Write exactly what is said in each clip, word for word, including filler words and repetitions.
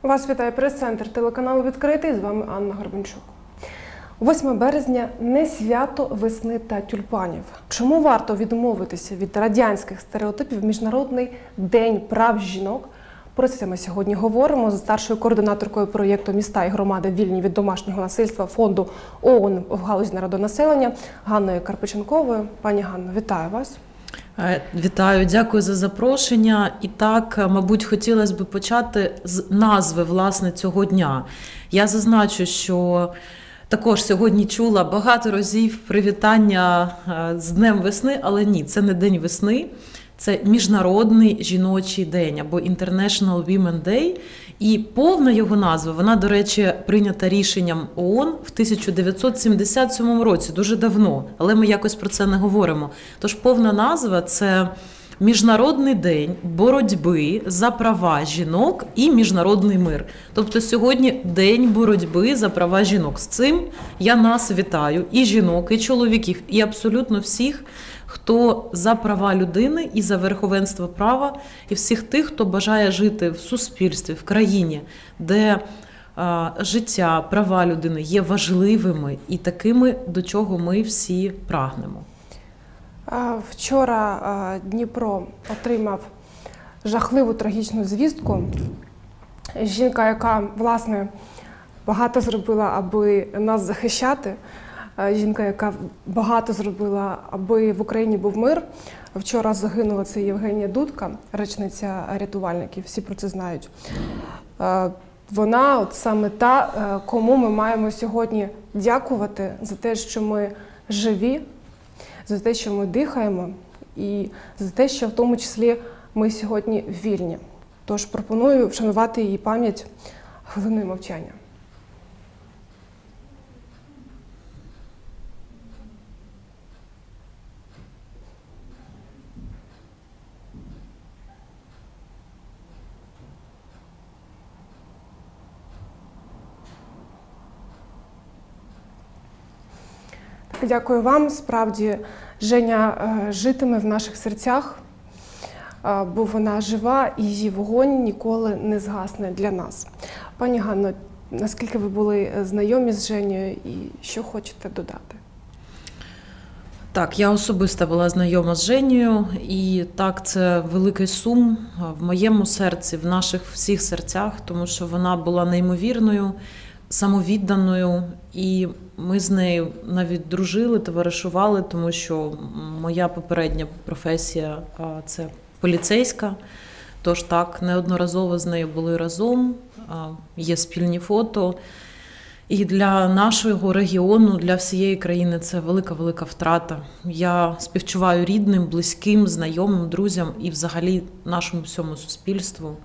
Вас вітає прес-центр телеканалу «Відкритий», з вами Анна Горбанчук. восьме березня – не свято весни та тюльпанів. Чому варто відмовитися від радянських стереотипів в Міжнародний день прав жінок? Про це ми сьогодні говоримо з старшою координаторкою проєкту «Міста і громади вільні від домашнього насильства» фонду ООН в галузі народонаселення Ганною Карпиченковою. Пані Ганно, вітаю вас. Вітаю, дякую за запрошення. І так, мабуть, хотілося б почати з назви, власне, цього дня. Я зазначу, що також сьогодні чула багато разів привітання з Днем весни, але ні, це не День весни, це Міжнародний жіночий день, або International Women's Day. І повна його назва, вона, до речі, прийнята рішенням ООН в тисяча дев'ятсот сімдесят сьомому році, дуже давно, але ми якось про це не говоримо. Тож повна назва – це Міжнародний день боротьби за права жінок і міжнародний мир. Тобто сьогодні День боротьби за права жінок. З цим я нас вітаю, і жінок, і чоловіків, і абсолютно всіх, хто за права людини і за верховенство права, і всіх тих, хто бажає жити в суспільстві, в країні, де а, життя, права людини є важливими і такими, до чого ми всі прагнемо. Вчора Дніпро отримав жахливу трагічну звістку. Жінка, яка, власне, багато зробила, аби нас захищати, жінка, яка багато зробила, аби в Україні був мир. Вчора загинула, це Євгенія Дудка, речниця рятувальників, всі про це знають. Вона от саме та, кому ми маємо сьогодні дякувати за те, що ми живі, за те, що ми дихаємо, і за те, що в тому числі ми сьогодні вільні. Тож пропоную вшанувати її пам'ять хвилиною мовчання. Дякую вам. Справді, Женя житиме в наших серцях, бо вона жива і її вогонь ніколи не згасне для нас. Пані Ганно, наскільки ви були знайомі з Женєю і що хочете додати? Так, я особисто була знайома з Женєю, і так, це великий сум в моєму серці, в наших всіх серцях, тому що вона була неймовірною, самовідданою, і ми з нею навіть дружили, товаришували, тому що моя попередня професія – це поліцейська, тож так, неодноразово з нею були разом, є спільні фото. І для нашого регіону, для всієї країни це велика-велика втрата. Я співчуваю рідним, близьким, знайомим, друзям і взагалі нашому всьому суспільству.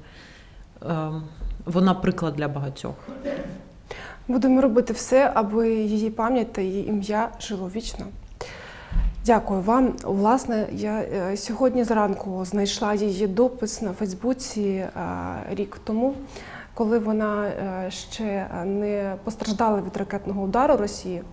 Вона приклад для багатьох. Будемо робити все, аби її пам'ять та її ім'я жило вічно. Дякую вам. Власне, я сьогодні зранку знайшла її допис на Фейсбуці рік тому, коли вона ще не постраждала від ракетного удару Росії.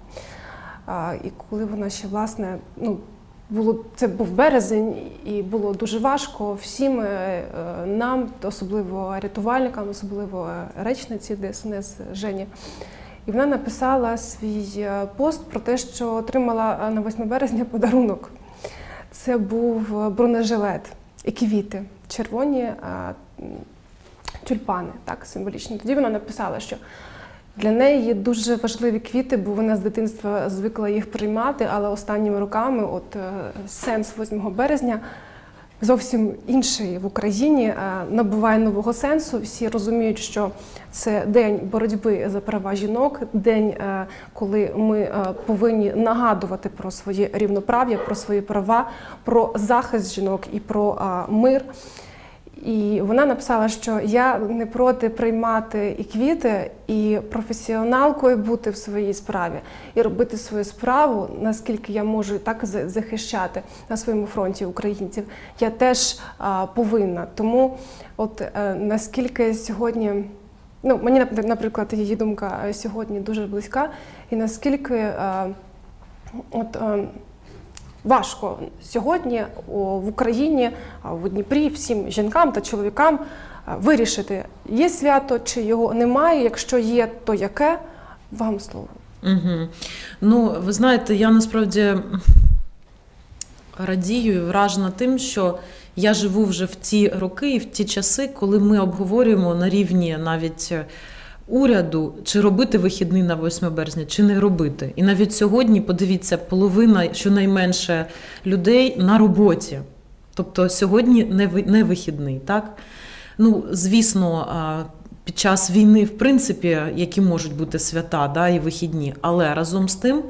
І коли вона ще, власне, ну, було, це був березень, і було дуже важко всім нам, особливо рятувальникам, особливо речниці ДСНС Жені. І вона написала свій пост про те, що отримала на восьме березня подарунок. Це був бронежилет і квіти, червоні тюльпани, так, символічно. Тоді вона написала, що для неї є дуже важливі квіти, бо вона з дитинства звикла їх приймати, але останніми роками от сенс восьмого березня зовсім інший в Україні, набуває нового сенсу. Всі розуміють, що це день боротьби за права жінок, день, коли ми повинні нагадувати про своє рівноправ'я, про свої права, про захист жінок і про мир. І вона написала, що я не проти приймати і квіти, і професіоналкою бути в своїй справі, і робити свою справу, наскільки я можу так захищати на своєму фронті українців, я теж а, повинна. Тому от а, наскільки сьогодні, ну, мені, наприклад, її думка сьогодні дуже близька, і наскільки а, от, а, важко сьогодні в Україні, в Дніпрі, всім жінкам та чоловікам вирішити, є свято чи його немає, якщо є, то яке? Вам слово. Угу. Ну, ви знаєте, я насправді радію і вражена тим, що я живу вже в ті роки і в ті часи, коли ми обговорюємо на рівні навіть уряду, чи робити вихідний на восьме березня, чи не робити. І навіть сьогодні, подивіться, половина, щонайменше, людей на роботі. Тобто сьогодні не вихідний, так? Ну, звісно, під час війни, в принципі, які можуть бути свята, да, і вихідні, але разом з тим,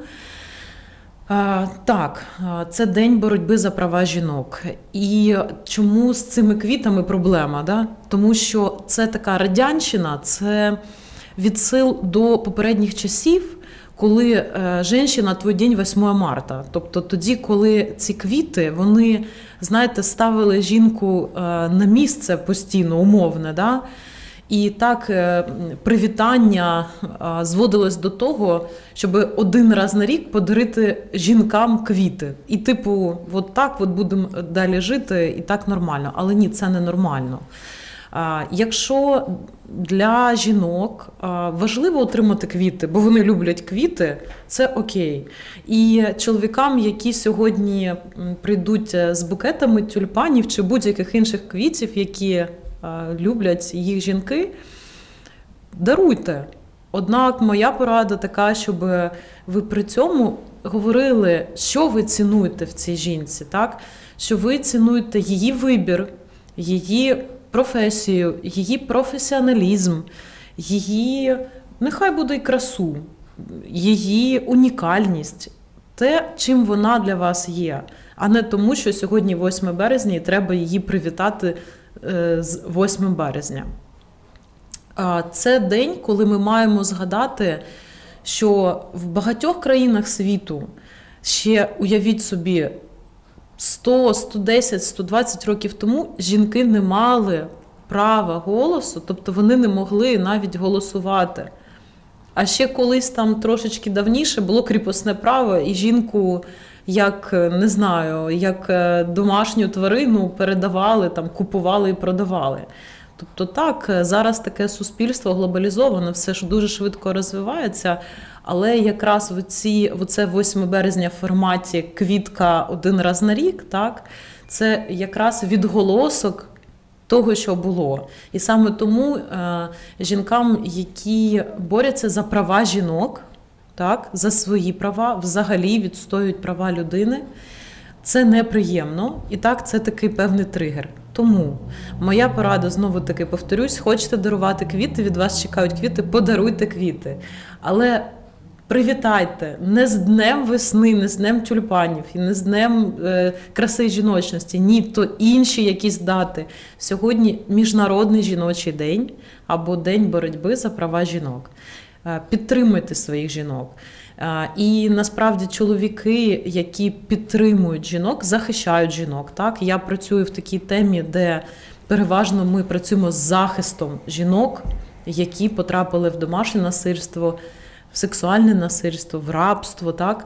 так, це день боротьби за права жінок. І чому з цими квітами проблема? Да? Тому що це така радянщина, це відсил до попередніх часів, коли «Женщина, твій день восьмого марта». Тобто тоді, коли ці квіти, вони, знаєте, ставили жінку на місце постійно, умовне, да? І так привітання зводилось до того, щоб один раз на рік подарити жінкам квіти. І типу, от так от будемо далі жити, і так нормально. Але ні, це не нормально. Якщо для жінок важливо отримати квіти, бо вони люблять квіти, це окей. І чоловікам, які сьогодні прийдуть з букетами тюльпанів чи будь-яких інших квітів, які люблять їх жінки, даруйте. Однак моя порада така, щоб ви при цьому говорили, що ви цінуєте в цій жінці, так? Що ви цінуєте її вибір, її професію, її професіоналізм, її, нехай буде і красу, її унікальність, те, чим вона для вас є, а не тому, що сьогодні восьме березня і треба її привітати з восьмим березня. Це день, коли ми маємо згадати, що в багатьох країнах світу ще, уявіть собі, сто, сто десять, сто двадцять років тому жінки не мали права голосу, тобто вони не могли навіть голосувати. А ще колись там трошечки давніше було кріпосне право, і жінку, як, не знаю, як домашню тварину передавали, там, купували і продавали. Тобто так, зараз таке суспільство глобалізоване, все ж дуже швидко розвивається, але якраз в, ці, в це восьме березня в форматі квітка один раз на рік, так, це якраз відголосок того, що було. І саме тому е, жінкам, які борються за права жінок, так, за свої права, взагалі відстоюють права людини, це неприємно, і так, це такий певний тригер. Тому моя порада, знову-таки повторюсь, хочете дарувати квіти, від вас чекають квіти, подаруйте квіти. Але привітайте не з днем весни, не з днем тюльпанів, і не з днем е, краси і жіночності, ні, то інші якісь дати. Сьогодні Міжнародний жіночий день або День боротьби за права жінок. Е, підтримуйте своїх жінок. І насправді чоловіки, які підтримують жінок, захищають жінок. Так? Я працюю в такій темі, де переважно ми працюємо з захистом жінок, які потрапили в домашнє насильство, в сексуальне насильство, в рабство. Так?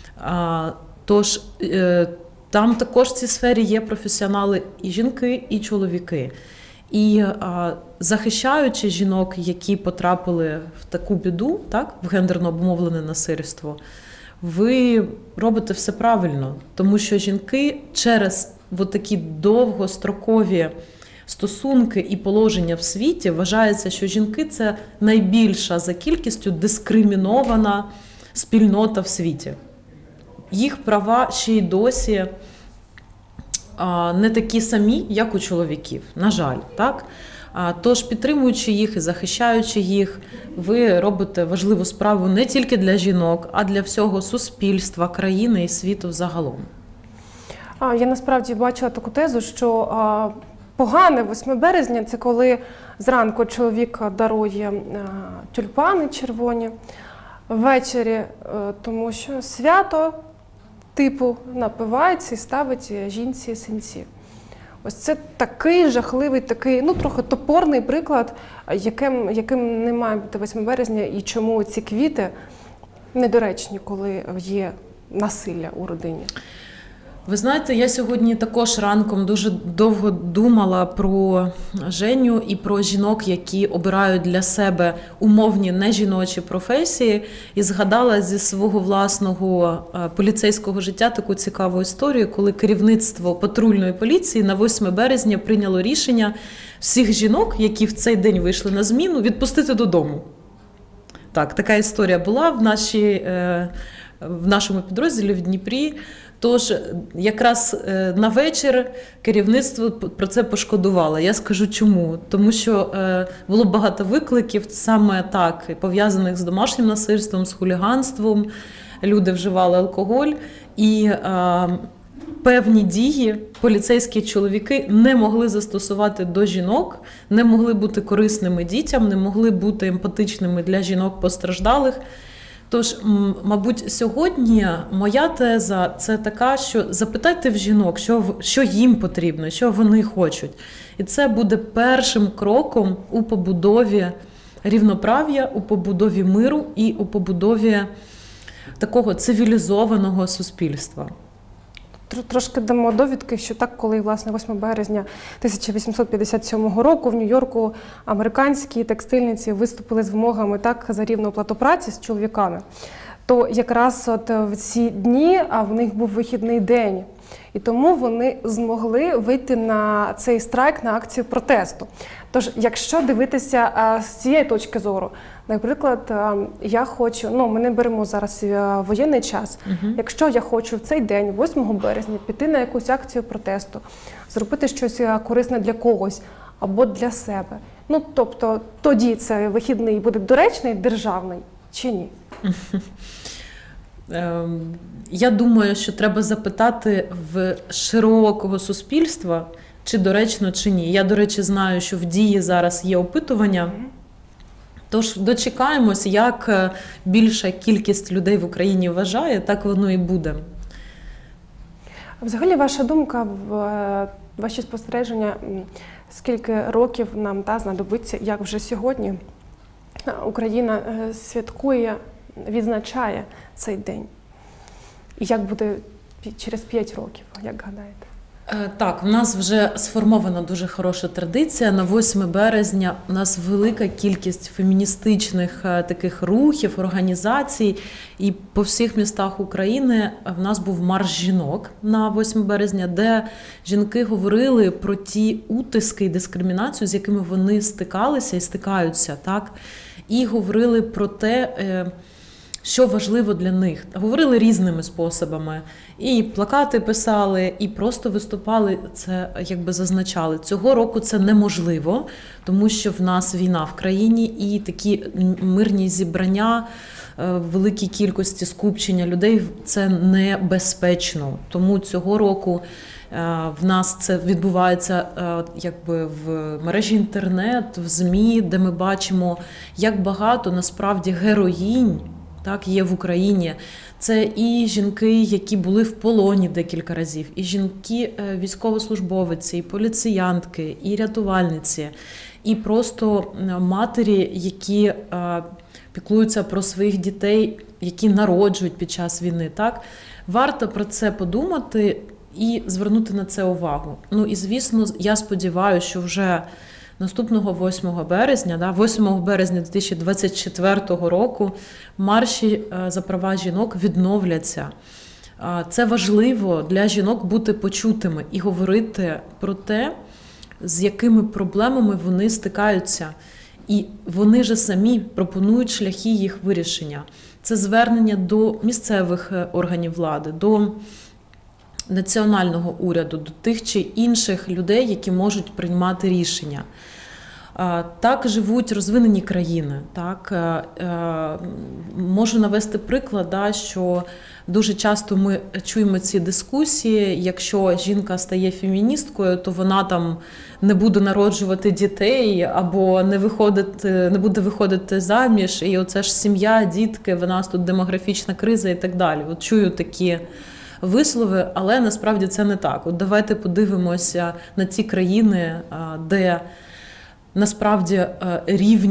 Тож там також в цій сфері є професіонали і жінки, і чоловіки. І а, захищаючи жінок, які потрапили в таку біду, так, в гендерно обумовлене насильство, ви робите все правильно. Тому що жінки через от такі довгострокові стосунки і положення в світі вважається, що жінки – це найбільша за кількістю дискримінована спільнота в світі. Їх права ще й досі не такі самі, як у чоловіків, на жаль, так? Тож, підтримуючи їх і захищаючи їх, ви робите важливу справу не тільки для жінок, а для всього суспільства, країни і світу загалом. Я насправді бачила таку тезу, що погане восьме березня – це коли зранку чоловік дарує тюльпани червоні, ввечері, тому що свято, типу, напивається і ставить жінці синці. Ось це такий жахливий, такий, ну, трохи топорний приклад, яким, яким не має бути восьме березня, і чому ці квіти недоречні, коли є насилля у родині. Ви знаєте, я сьогодні також ранком дуже довго думала про Женю і про жінок, які обирають для себе умовні нежіночі професії, і згадала зі свого власного поліцейського життя таку цікаву історію, коли керівництво патрульної поліції на восьме березня прийняло рішення всіх жінок, які в цей день вийшли на зміну, відпустити додому. Так, така історія була в, нашій, в нашому підрозділі в Дніпрі. Тож якраз на вечір керівництво про це пошкодувало. Я скажу чому. Тому що було багато викликів саме так, пов'язаних з домашнім насильством, з хуліганством. Люди вживали алкоголь і а, певні дії поліцейські чоловіки не могли застосувати до жінок, не могли бути корисними дітям, не могли бути емпатичними для жінок постраждалих. Тож, мабуть, сьогодні моя теза – це така, що запитайте в жінок, що, що їм потрібно, що вони хочуть. І це буде першим кроком у побудові рівноправ'я, у побудові миру і у побудові такого цивілізованого суспільства. Трошки дамо довідки, що так, коли, власне, восьмого березня тисяча вісімсот п'ятдесят сьомого року в Нью-Йорку американські текстильниці виступили з вимогами так за рівну оплату праці з чоловіками, то якраз от в ці дні а в них був вихідний день. І тому вони змогли вийти на цей страйк, на акцію протесту. Тож, якщо дивитися з цієї точки зору, наприклад, я хочу, ну, ми не беремо зараз воєнний час, uh-huh. якщо я хочу в цей день, восьмого березня, піти на якусь акцію протесту, зробити щось корисне для когось або для себе, ну, тобто, тоді це вихідний буде доречний, державний чи ні? Я думаю, що треба запитати в широкого суспільства, чи доречно, чи ні. Я, до речі, знаю, що в Дії зараз є опитування. Тож дочекаємось, як більша кількість людей в Україні вважає, так воно і буде. Взагалі, ваша думка, ваші спостереження, скільки років нам та знадобиться, як вже сьогодні Україна святкує, відзначає цей день? І як буде через п'ять років, як гадаєте? Так, в нас вже сформована дуже хороша традиція. На восьме березня у нас велика кількість феміністичних таких рухів, організацій. І по всіх містах України в нас був марш жінок на восьме березня, де жінки говорили про ті утиски і дискримінацію, з якими вони стикалися і стикаються, так? І говорили про те, що важливо для них. Говорили різними способами. І плакати писали, і просто виступали, це якби зазначали. Цього року це неможливо, тому що в нас війна в країні, і такі мирні зібрання, великій кількості скупчення людей – це небезпечно. Тому цього року в нас це відбувається якби в мережі інтернет, в ЗМІ, де ми бачимо, як багато насправді героїнь так, є в Україні. Це і жінки, які були в полоні декілька разів, і жінки військовослужбовиці, і поліціянтки, і рятувальниці, і просто матері, які піклуються про своїх дітей, які народжують під час війни. Так? Варто про це подумати і звернути на це увагу. Ну і, звісно, я сподіваюся, що вже наступного восьмого березня, да, восьмого березня дві тисячі двадцять четвертого року марші за права жінок відновляться. Це важливо для жінок бути почутими і говорити про те, з якими проблемами вони стикаються. І вони ж самі пропонують шляхи їх вирішення. Це звернення до місцевих органів влади, до національного уряду, до тих чи інших людей, які можуть приймати рішення. Так живуть розвинені країни. Так? Можу навести приклад, да, що дуже часто ми чуємо ці дискусії, якщо жінка стає феміністкою, то вона там не буде народжувати дітей або не, виходити, не буде виходити заміж, і оце ж сім'я, дітки, в нас тут демографічна криза і так далі. От чую такі вислови, але насправді це не так. От давайте подивимося на ті країни, де насправді рівні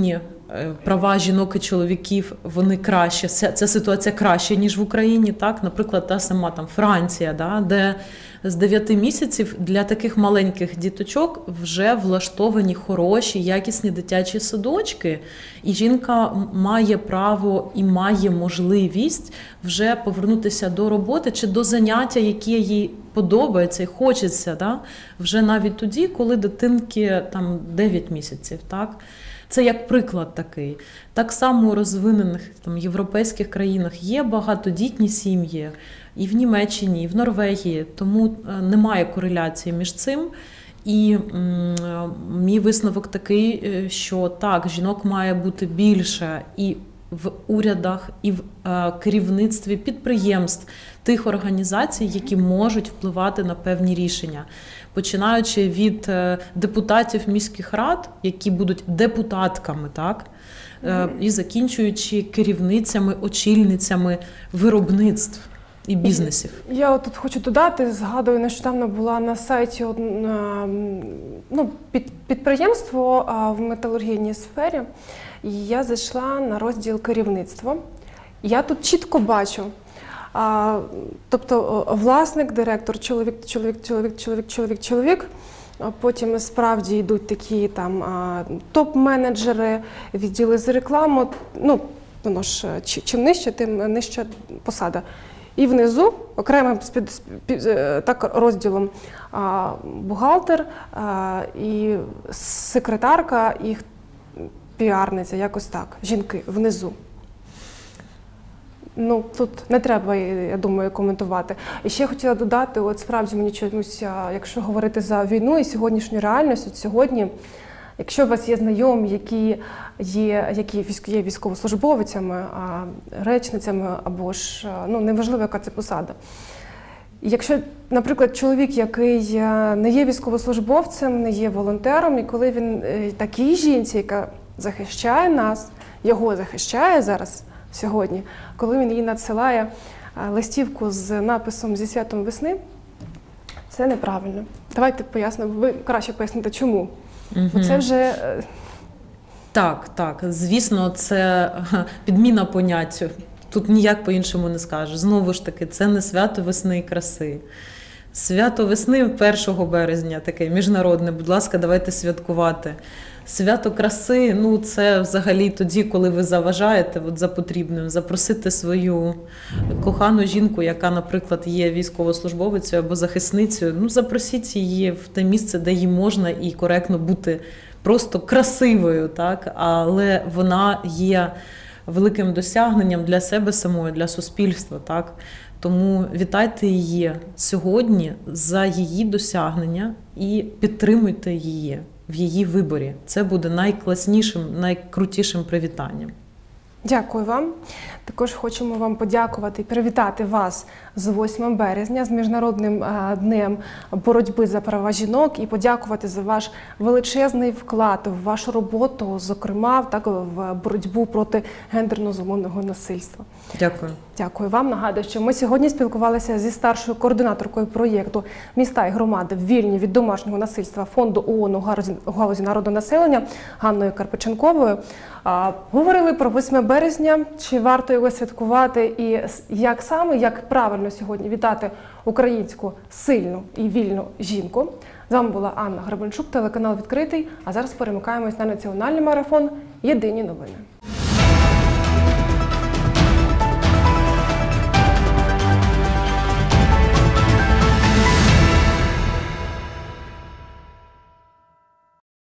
права жінок і чоловіків, вони краще, ця, ця ситуація краще, ніж в Україні, так? Наприклад, та сама там Франція, да? Де з дев'яти місяців для таких маленьких діточок вже влаштовані хороші, якісні дитячі садочки, і жінка має право і має можливість вже повернутися до роботи чи до заняття, які їй подобаються і хочеться, да? Вже навіть тоді, коли дитинки там дев'ять місяців, так? Це як приклад такий. Так само у розвинених там, європейських країнах є багатодітні сім'ї, і в Німеччині, і в Норвегії, тому немає кореляції між цим. І м, мій висновок такий, що так, жінок має бути більше і в урядах, і в е, керівництві підприємств, тих організацій, які можуть впливати на певні рішення. Починаючи від е, депутатів міських рад, які будуть депутатками, так, е, і закінчуючи керівницями, очільницями виробництв і бізнесів. Я от тут хочу додати, згадую, нещодавно була на сайті ну, під, підприємство в металургійній сфері, і я зайшла на розділ керівництва. Я тут чітко бачу, а, тобто власник, директор, чоловік, чоловік, чоловік, чоловік, чоловік, чоловік. Потім справді йдуть такі там топ-менеджери, відділи з рекламу. Ну, воно ж чим нижче, тим нижча посада. І внизу окремим так розділом а, бухгалтер а, і секретарка, і піарниця, якось так, жінки внизу. Ну, тут не треба, я думаю, коментувати. І ще хотіла додати, от справді мені чомусь, якщо говорити за війну і сьогоднішню реальність, от сьогодні, якщо у вас є знайомі, які є, які є військовослужбовцями, речницями або ж, ну, неважливо, яка це посада. Якщо, наприклад, чоловік, який не є військовослужбовцем, не є волонтером, і коли він такій жінці, яка захищає нас, його захищає зараз, сьогодні, коли він їй надсилає листівку з написом «Зі святом весни», це неправильно. Давайте пояснимо, ви краще поясните, чому. Угу. Бо це вже... Так, так. Звісно, це підміна понять. Тут ніяк по-іншому не скажеш. Знову ж таки, це не свято весни і краси. Свято весни першого березня, таке міжнародне, будь ласка, давайте святкувати. Свято краси, ну це взагалі тоді, коли ви заважаєте от, за потрібним, запросити свою кохану жінку, яка, наприклад, є військовослужбовицею або захисницею, ну запросіть її в те місце, де їй можна і коректно бути просто красивою, так? Але вона є великим досягненням для себе самої, для суспільства, так? Тому вітайте її сьогодні за її досягнення і підтримуйте її в її виборі. Це буде найкласнішим, найкрутішим привітанням. Дякую вам. Також хочемо вам подякувати і привітати вас з восьмим березня, з Міжнародним днем боротьби за права жінок, і подякувати за ваш величезний вклад в вашу роботу, зокрема, так, в боротьбу проти гендерно-зумовного насильства. Дякую. Дякую вам. Нагадую, що ми сьогодні спілкувалися зі старшою координаторкою проєкту «Міста і громади вільні від домашнього насильства» фонду ООН у галузі народонаселення Ганною Карпиченковою. Говорили про восьме березня, чи варто його святкувати і як саме, як правильно сьогодні вітати українську сильну і вільну жінку. З вами була Анна Гребенчук, телеканал «Відкритий», а зараз перемикаємось на національний марафон «Єдині новини».